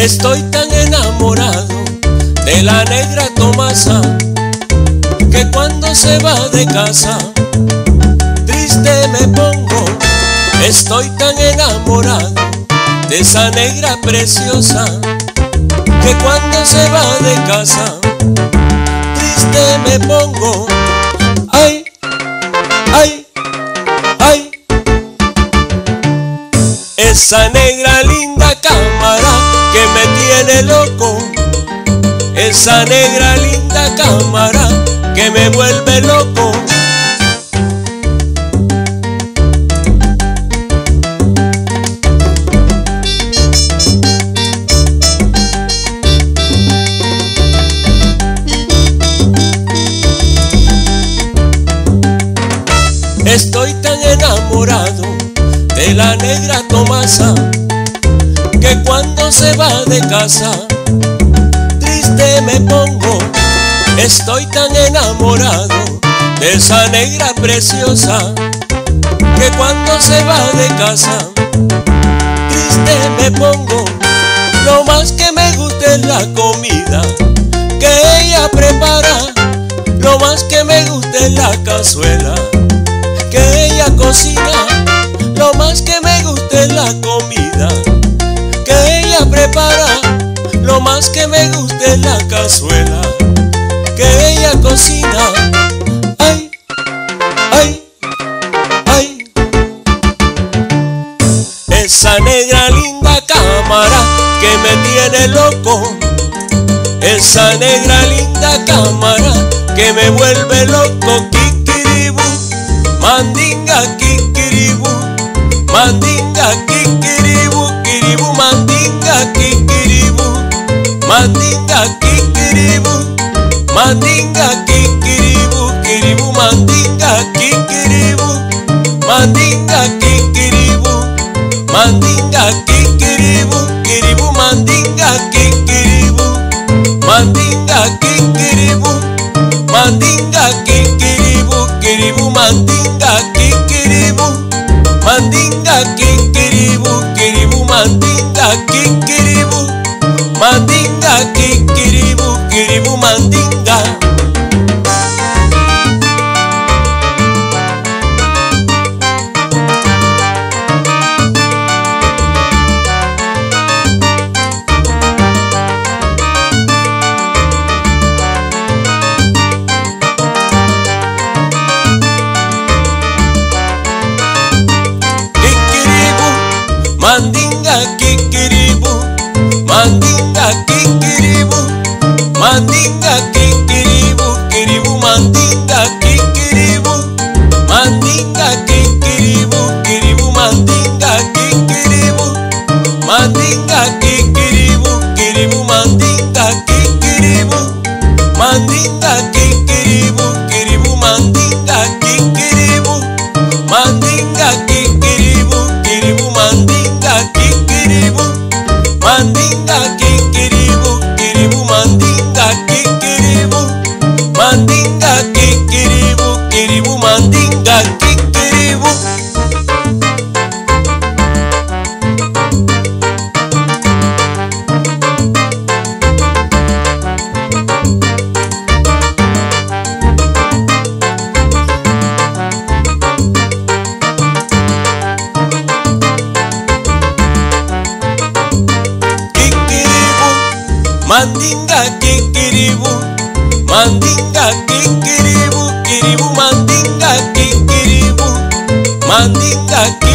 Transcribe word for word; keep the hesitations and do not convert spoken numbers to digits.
Estoy tan enamorado de la negra Tomasa que cuando se va de casa triste me pongo. Estoy tan enamorado de esa negra preciosa que cuando se va de casa triste me pongo. Ay, ay, ay. Esa negra linda cámara que me tiene loco. Esa negra linda cámara que me vuelve loco. Estoy tan enamorado de la negra Tomasa que cuando se va de casa triste me pongo. Estoy tan enamorado de esa negra preciosa que cuando se va de casa triste me pongo. Lo más que me gusta es la comida que ella prepara. Lo más que me gusta es la cazuela que ella cocina. Lo más que me gusta es la comida que ella prepara. Lo más que me gusta es la cazuela que ella cocina. Ay, ay, ay. Esa negra linda cámara que me tiene loco. Esa negra linda cámara que me vuelve loco. Kikiribú, mandinga, kikiribú, mandinga, kikiribú, kiribú, mandinga, kikiribú, mandinga, kikiribú, mandinga, kikiribú, kiribú, mandinga, kikiribú, mandinga, kikiribú, mandinga, kikiribú, kiribú, mandinga, kikiribú, mandinga, kikiribú, mandinga, kikiribú, kiribú, mandinga, kikiribú, mandinga, kikiribú, kiribú, mandinga, kikiribú, mandinga, kikiribú, kiribú, mandinga. Mandinga, kikiribú, mandinga, kikiribú, mandinga, kikiribú, kiribú, mandinga, kikiribú, mandinga, kikiribú, kiribú, mandinga, kikiribú, mandinga, kikiribú, kiribú, mandinga, kikiribú, mandinga, kikiribú, kiribú, mandinga, kikiribú, mandinga, kikiribú, kiribú, mandinga, kikiribú, mandinga, kikiribú, kiribú, mandinga, kikiribú, mandinga, kikiribú, kiribú, mandinga, kikiribú. Mandinga, kikiribú, mandinga, kikiribú, kiribú, mandinga, kikiribú, mandinga, kikiribú.